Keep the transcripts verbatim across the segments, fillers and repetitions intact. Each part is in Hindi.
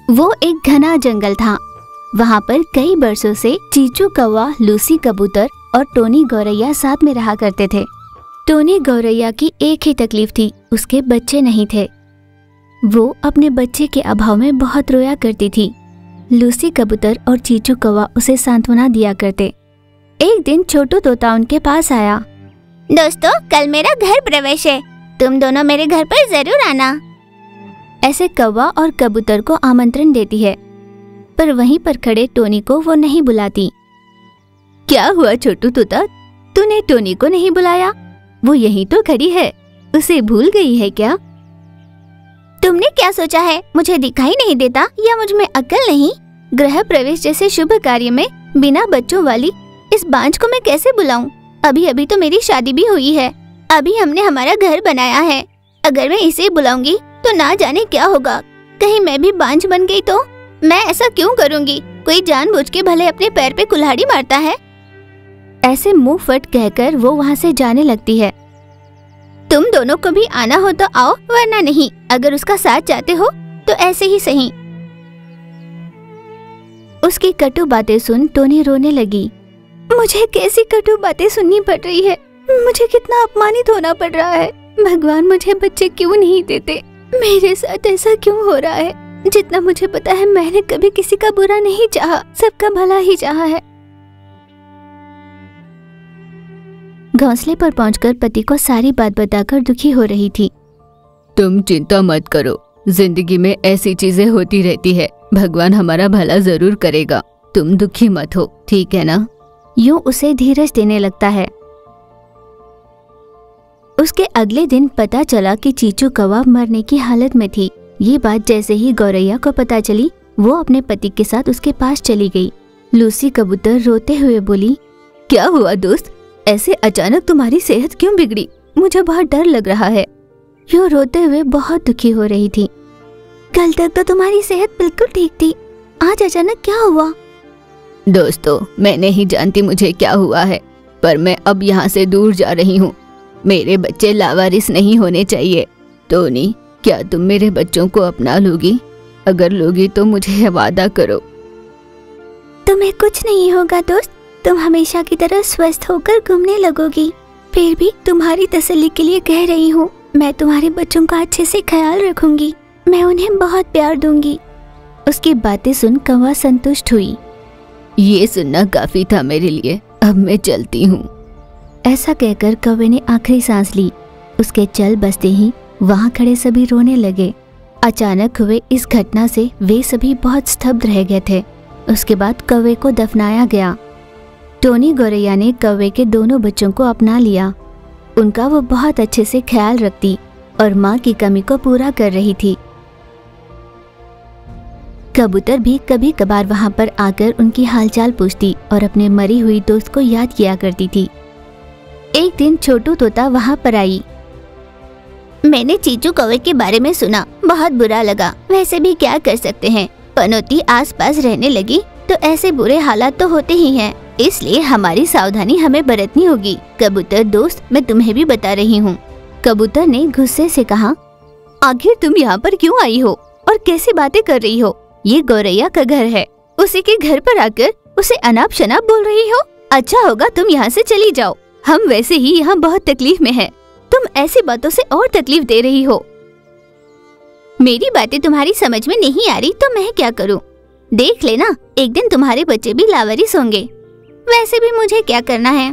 वो एक घना जंगल था। वहाँ पर कई बरसों से चीचू कौवा, लूसी कबूतर और टोनी गौरैया साथ में रहा करते थे। टोनी गौरैया की एक ही तकलीफ थी, उसके बच्चे नहीं थे। वो अपने बच्चे के अभाव में बहुत रोया करती थी। लूसी कबूतर और चीचू कौवा उसे सांत्वना दिया करते। एक दिन छोटू तोता उनके पास आया। दोस्तों, कल मेरा घर प्रवेश है, तुम दोनों मेरे घर पर जरूर आना। ऐसे कौवा और कबूतर को आमंत्रण देती है, पर वहीं पर खड़े टोनी को वो नहीं बुलाती। क्या हुआ छोटू तोता, तूने टोनी को नहीं बुलाया? वो यहीं तो खड़ी है, उसे भूल गई है क्या? तुमने क्या सोचा है, मुझे दिखाई नहीं देता या मुझ में अक्ल नहीं? गृह प्रवेश जैसे शुभ कार्य में बिना बच्चों वाली इस बांझ को मैं कैसे बुलाऊं? अभी अभी तो मेरी शादी भी हुई है, अभी हमने हमारा घर बनाया है। अगर मैं इसे बुलाऊंगी तो ना जाने क्या होगा। कहीं मैं भी बांझ बन गई तो? मैं ऐसा क्यों करूंगी? कोई जानबूझ के भले अपने पैर पे कुल्हाड़ी मारता है। ऐसे मुंह फट कहकर वो वहाँ से जाने लगती है। तुम दोनों को भी आना हो तो आओ, वरना नहीं। अगर उसका साथ चाहते हो तो ऐसे ही सही। उसकी कटु बातें सुन टोनी रोने लगी। मुझे कैसी कटु बातें सुननी पड़ रही है, मुझे कितना अपमानित होना पड़ रहा है। भगवान मुझे बच्चे क्यों नहीं देते? मेरे साथ ऐसा क्यों हो रहा है? जितना मुझे पता है मैंने कभी किसी का बुरा नहीं चाहा, सबका भला ही चाहा है। घोंसले पर पहुंचकर पति को सारी बात बताकर दुखी हो रही थी। तुम चिंता मत करो, जिंदगी में ऐसी चीजें होती रहती है, भगवान हमारा भला जरूर करेगा। तुम दुखी मत हो, ठीक है ना? यूं उसे धीरज देने लगता है। उसके अगले दिन पता चला कि चीचू कौवा मरने की हालत में थी। ये बात जैसे ही गौरैया को पता चली, वो अपने पति के साथ उसके पास चली गई। लूसी कबूतर रोते हुए बोली, क्या हुआ दोस्त, ऐसे अचानक तुम्हारी सेहत क्यों बिगड़ी? मुझे बहुत डर लग रहा है। यूं रोते हुए बहुत दुखी हो रही थी। कल तक तो तुम्हारी सेहत बिल्कुल ठीक थी, आज अचानक क्या हुआ? दोस्तों, मैं नहीं जानती मुझे क्या हुआ है, पर मैं अब यहाँ से दूर जा रही हूँ। मेरे बच्चे लावारिस नहीं होने चाहिए। टोनी, क्या तुम मेरे बच्चों को अपना लोगी? अगर लोगी तो मुझे वादा करो। तुम्हें कुछ नहीं होगा दोस्त, तुम हमेशा की तरह स्वस्थ होकर घूमने लगोगी। फिर भी तुम्हारी तसल्ली के लिए कह रही हूँ, मैं तुम्हारे बच्चों का अच्छे से ख्याल रखूंगी, मैं उन्हें बहुत प्यार दूंगी। उसकी बातें सुन कौवा संतुष्ट हुई। ये सुनना काफी था मेरे लिए, अब मैं चलती हूँ। ऐसा कहकर कौवे ने आखिरी सांस ली। उसके चल बसते ही वहाँ खड़े सभी रोने लगे। अचानक हुए इस घटना से वे सभी बहुत स्तब्ध रह गए थे। उसके बाद कौवे को दफनाया गया। टोनी गौरैया ने कौवे के दोनों बच्चों को अपना लिया। उनका वो बहुत अच्छे से ख्याल रखती और माँ की कमी को पूरा कर रही थी। कबूतर भी कभी कभार वहाँ पर आकर उनकी हालचाल पूछती और अपने मरी हुई दोस्त को याद किया करती थी। एक दिन छोटू तोता वहाँ पर आई। मैंने चीचू कौवे के बारे में सुना, बहुत बुरा लगा। वैसे भी क्या कर सकते हैं, पनौती आसपास रहने लगी तो ऐसे बुरे हालात तो होते ही हैं, इसलिए हमारी सावधानी हमें बरतनी होगी। कबूतर दोस्त, मैं तुम्हें भी बता रही हूँ। कबूतर ने गुस्से से कहा, आखिर तुम यहाँ पर क्यों आई हो और कैसी बातें कर रही हो? ये गौरैया का घर है, उसी के घर पर आकर उसे अनाप शनाप बोल रही हो। अच्छा होगा तुम यहाँ से चली जाओ, हम वैसे ही यहाँ बहुत तकलीफ में हैं। तुम ऐसी बातों से और तकलीफ दे रही हो। मेरी बातें तुम्हारी समझ में नहीं आ रही तो मैं क्या करूँ? देख लेना, एक दिन तुम्हारे बच्चे भी लावारिस होंगे। वैसे भी मुझे क्या करना है?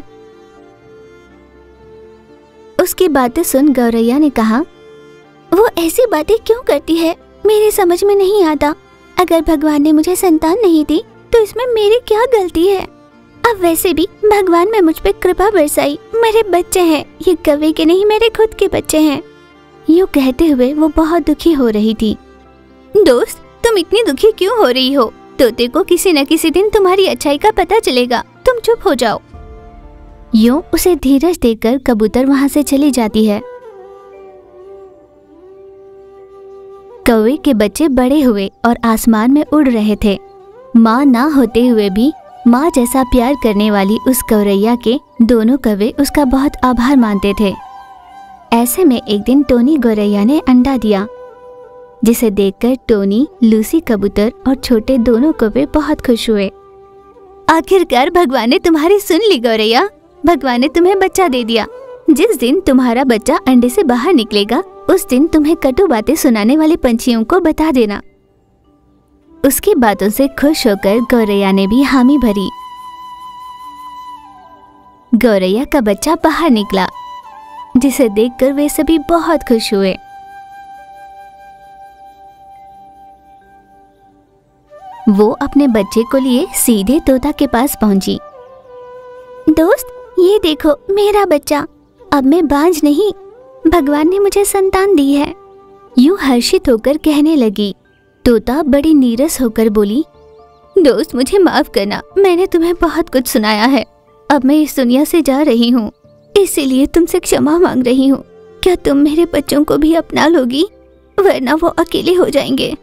उसकी बातें सुन गौरैया ने कहा, वो ऐसी बातें क्यों करती है, मेरे समझ में नहीं आता। अगर भगवान ने मुझे संतान नहीं दी तो इसमें मेरी क्या गलती है? अब वैसे भी भगवान ने मुझ पे कृपा बरसाई, मेरे बच्चे हैं, ये कौवे के नहीं मेरे खुद के बच्चे हैं। यूँ कहते हुए वो बहुत दुखी हो रही थी। दोस्त, तुम इतनी दुखी क्यों हो रही हो? तोते को किसी न किसी दिन तुम्हारी अच्छाई का पता चलेगा, तुम चुप हो जाओ। यूँ उसे धीरज देकर कबूतर वहाँ से चली जाती है। कौवे के बच्चे बड़े हुए और आसमान में उड़ रहे थे। माँ ना होते हुए भी माँ जैसा प्यार करने वाली उस गौरैया के दोनों कौवे उसका बहुत आभार मानते थे। ऐसे में एक दिन टोनी गौरैया ने अंडा दिया। जिसे देखकर टोनी, लूसी कबूतर और छोटे दोनों कौवे बहुत खुश हुए। आखिरकार भगवान ने तुम्हारी सुन ली गौरैया। भगवान ने तुम्हें बच्चा दे दिया। जिस दिन तुम्हारा बच्चा अंडे से बाहर निकलेगा उस दिन तुम्हें कटु बातें सुनाने वाले पंछियों को बता देना। उसकी बातों से खुश होकर गौरैया ने भी हामी भरी। गौरैया का बच्चा बाहर निकला, जिसे देखकर वे सभी बहुत खुश हुए। वो अपने बच्चे को लिए सीधे तोता के पास पहुंची। दोस्त, ये देखो मेरा बच्चा। अब मैं बांझ नहीं, भगवान ने मुझे संतान दी है। यूं हर्षित होकर कहने लगी। तोता बड़ी नीरस होकर बोली, दोस्त मुझे माफ करना, मैंने तुम्हें बहुत कुछ सुनाया है। अब मैं इस दुनिया से जा रही हूँ, इसीलिए तुमसे क्षमा मांग रही हूँ। क्या तुम मेरे बच्चों को भी अपना लोगी, वरना वो अकेले हो जाएंगे।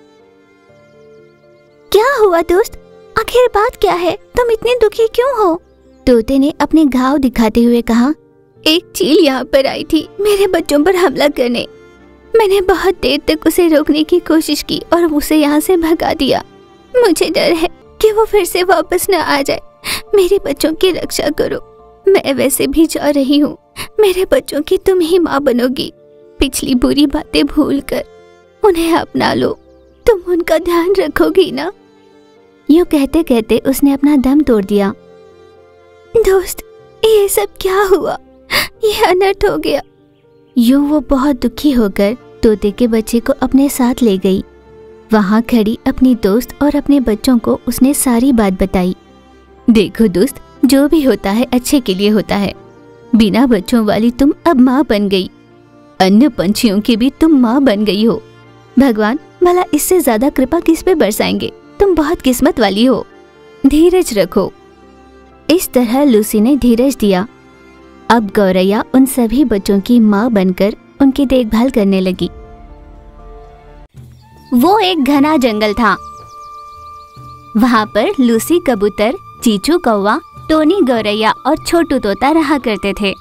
क्या हुआ दोस्त, आखिर बात क्या है? तुम इतनी दुखी क्यों हो? तोते ने अपने घाव दिखाते हुए कहा, एक चील यहाँ पर आई थी मेरे बच्चों पर हमला करने। मैंने बहुत देर तक उसे रोकने की कोशिश की और उसे यहाँ से भगा दिया। मुझे डर है कि वो फिर से वापस न आ जाए। मेरे बच्चों की रक्षा करो। मैं वैसे भी जा रही हूँ, मेरे बच्चों की तुम ही माँ बनोगी। पिछली बुरी बातें भूलकर उन्हें अपना लो। तुम उनका ध्यान रखोगी ना? यूं कहते कहते उसने अपना दम तोड़ दिया। दोस्त, ये सब क्या हुआ? ये अनर्थ हो गया। यूं वो बहुत दुखी होकर तोते के बच्चे को अपने साथ ले गई। वहां खड़ी अपनी दोस्त और अपने बच्चों को उसने सारी बात बताई। देखो दोस्त, जो भी होता है अच्छे के लिए होता है। बिना बच्चों वाली तुम अब माँ बन गई। अन्य पंछियों की भी तुम माँ बन गई हो। भगवान भला इससे ज्यादा कृपा किस पे बरसाएंगे? तुम बहुत किस्मत वाली हो। धीरज रखो। इस तरह लूसी ने धीरज दिया। अब गौरैया उन सभी बच्चों की माँ बनकर उनकी देखभाल करने लगी। वो एक घना जंगल था। वहाँ पर लूसी कबूतर, चीचू कौवा, टोनी गौरैया और छोटू तोता रहा करते थे।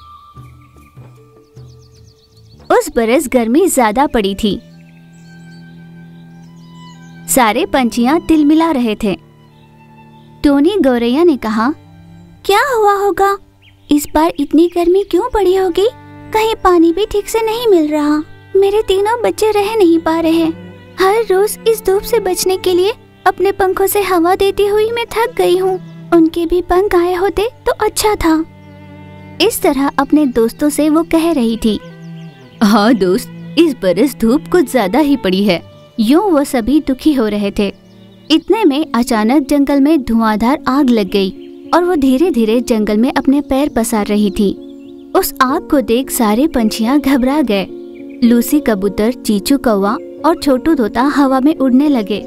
उस बरस गर्मी ज्यादा पड़ी थी। सारे पंछियां तिलमिला रहे थे। टोनी गौरैया ने कहा, क्या हुआ होगा? इस बार इतनी गर्मी क्यों पड़ी होगी? कहीं पानी भी ठीक से नहीं मिल रहा। मेरे तीनों बच्चे रह नहीं पा रहे। हर रोज इस धूप से बचने के लिए अपने पंखों से हवा देती हुई मैं थक गई हूँ। उनके भी पंख आए होते तो अच्छा था। इस तरह अपने दोस्तों से वो कह रही थी। हाँ दोस्त, इस बरस धूप कुछ ज्यादा ही पड़ी है। यूं वो सभी दुखी हो रहे थे। इतने में अचानक जंगल में धुआंधार आग लग गई और वो धीरे धीरे जंगल में अपने पैर पसार रही थी। उस आग को देख सारे पंछियां घबरा गए। लूसी कबूतर, चीचू कौवा और छोटू तोता हवा में उड़ने लगे।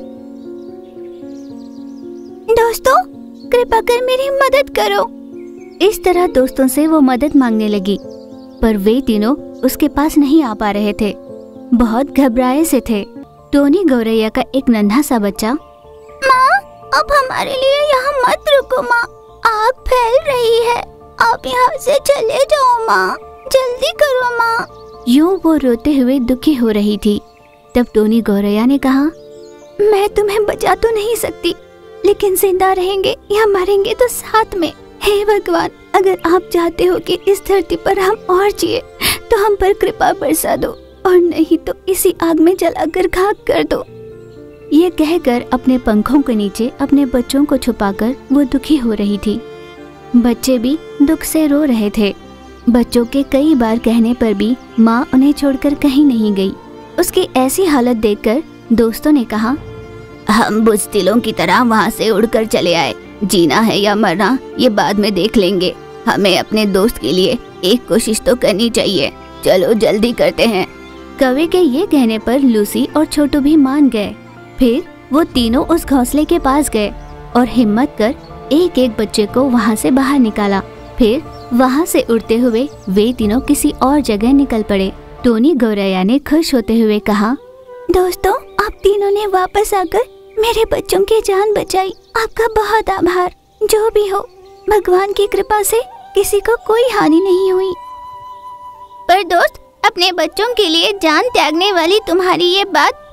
दोस्तों, कृपा कर मेरी मदद करो। इस तरह दोस्तों से वो मदद मांगने लगी, पर वे तीनों उसके पास नहीं आ पा रहे थे। बहुत घबराए से थे। टोनी गौरैया का एक नन्हा सा बच्चा, माँ, अब हमारे लिए यहाँ मत रुको माँ, आग फैल रही है। आप यहाँ से चले जाओ माँ, जल्दी करो माँ। यूं वो रोते हुए दुखी हो रही थी। तब टोनी गौरैया ने कहा, मैं तुम्हें बचा तो नहीं सकती, लेकिन जिंदा रहेंगे या मरेंगे तो साथ में। हे भगवान, अगर आप चाहते हो कि इस धरती पर हम और जिए तो हम पर कृपा बरसा दो, और नहीं तो इसी आग में जलाकर खाक कर दो। ये कहकर अपने पंखों के नीचे अपने बच्चों को छुपाकर वो दुखी हो रही थी। बच्चे भी दुख से रो रहे थे। बच्चों के कई बार कहने पर भी माँ उन्हें छोड़कर कहीं नहीं गई। उसकी ऐसी हालत देखकर दोस्तों ने कहा, हम बुज़दिलों की तरह वहाँ से उड़कर चले आए। जीना है या मरना ये बाद में देख लेंगे। हमें अपने दोस्त के लिए एक कोशिश तो करनी चाहिए। चलो जल्दी करते हैं। कौवे के ये कहने पर लूसी और छोटू भी मान गए। फिर वो तीनों उस घोंसले के पास गए और हिम्मत कर एक एक बच्चे को वहाँ से बाहर निकाला। फिर वहाँ से उड़ते हुए वे तीनों किसी और जगह निकल पड़े। टोनी गौरैया ने खुश होते हुए कहा, दोस्तों, आप तीनों ने वापस आकर मेरे बच्चों की जान बचाई। आपका बहुत आभार। जो भी हो, भगवान की कृपा से किसी को कोई हानि नहीं हुई। पर दोस्त, अपने बच्चों के लिए जान त्यागने वाली तुम्हारी ये बात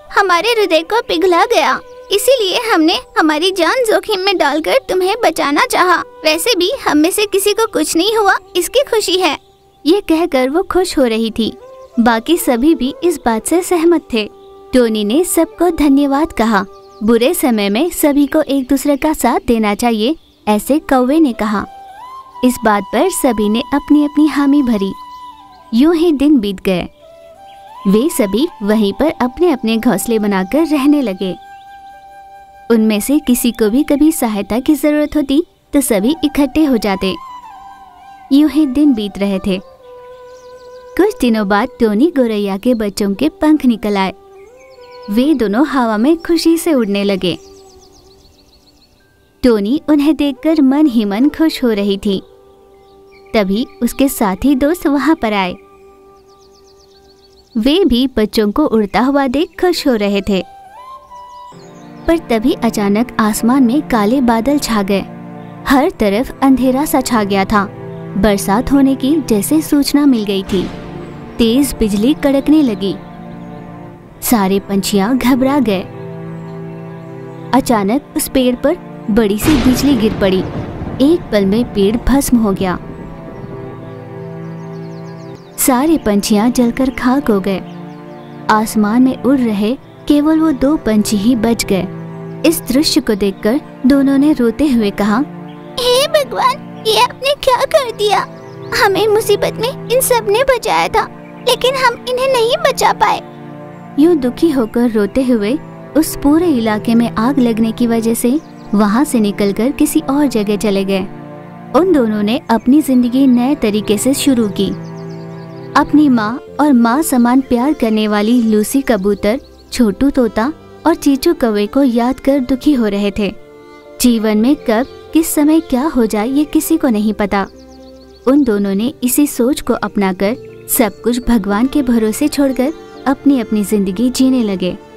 हमारे हृदय को पिघला गया, इसीलिए हमने हमारी जान जोखिम में डालकर तुम्हें बचाना चाहा। वैसे भी हम में से किसी को कुछ नहीं हुआ, इसकी खुशी है। ये कहकर वो खुश हो रही थी। बाकी सभी भी इस बात से सहमत थे। टोनी ने सबको धन्यवाद कहा। बुरे समय में सभी को एक दूसरे का साथ देना चाहिए, ऐसे कौवे ने कहा। इस बात पर सभी ने अपनी अपनी हामी भरी। यूं ही दिन बीत गए। वे सभी वहीं पर अपने अपने घोंसले बनाकर रहने लगे। उनमें से किसी को भी कभी सहायता की जरूरत होती तो सभी इकट्ठे हो जाते। यूं ही दिन बीत रहे थे। कुछ दिनों बाद टोनी गौरैया के बच्चों के पंख निकल आए। वे दोनों हवा में खुशी से उड़ने लगे। टोनी उन्हें देखकर मन ही मन खुश हो रही थी। तभी उसके साथी दोस्त वहां पर आए। वे भी बच्चों को उड़ता हुआ देख खुश हो रहे थे। पर तभी अचानक आसमान में काले बादल छा गए। हर तरफ अंधेरा सा छा गया था। बरसात होने की जैसे सूचना मिल गई थी। तेज बिजली कड़कने लगी। सारे पंछियां घबरा गए। अचानक उस पेड़ पर बड़ी सी बिजली गिर पड़ी। एक पल में पेड़ भस्म हो गया। सारे पंछियां जलकर खाक हो गए। आसमान में उड़ रहे केवल वो दो पंछी ही बच गए। इस दृश्य को देखकर दोनों ने रोते हुए कहा, हे भगवान, ये आपने क्या कर दिया? हमें मुसीबत में इन सब ने बचाया था, लेकिन हम इन्हें नहीं बचा पाए। यूं दुखी होकर रोते हुए उस पूरे इलाके में आग लगने की वजह से वहां से निकलकर किसी और जगह चले गए। उन दोनों ने अपनी जिंदगी नए तरीके से शुरू की। अपनी माँ और माँ समान प्यार करने वाली लूसी कबूतर, छोटू तोता और चीचू कौवे को याद कर दुखी हो रहे थे। जीवन में कब किस समय क्या हो जाए ये किसी को नहीं पता। उन दोनों ने इसी सोच को अपनाकर सब कुछ भगवान के भरोसे छोड़कर अपनी अपनी जिंदगी जीने लगे।